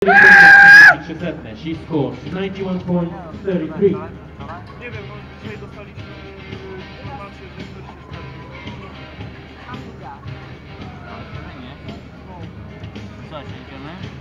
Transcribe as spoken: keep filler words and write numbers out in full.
trzy setne. She scores ninety-one point three three. Nie wiem, no dzisiaj dostaliśmy informację, że ktoś się stawił. Co, się idziemy?